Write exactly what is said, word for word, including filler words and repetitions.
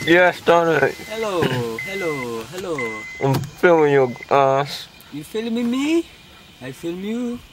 Yes, Tony. Hello, hello, hello. I'm filming your ass. You filming me? I film you.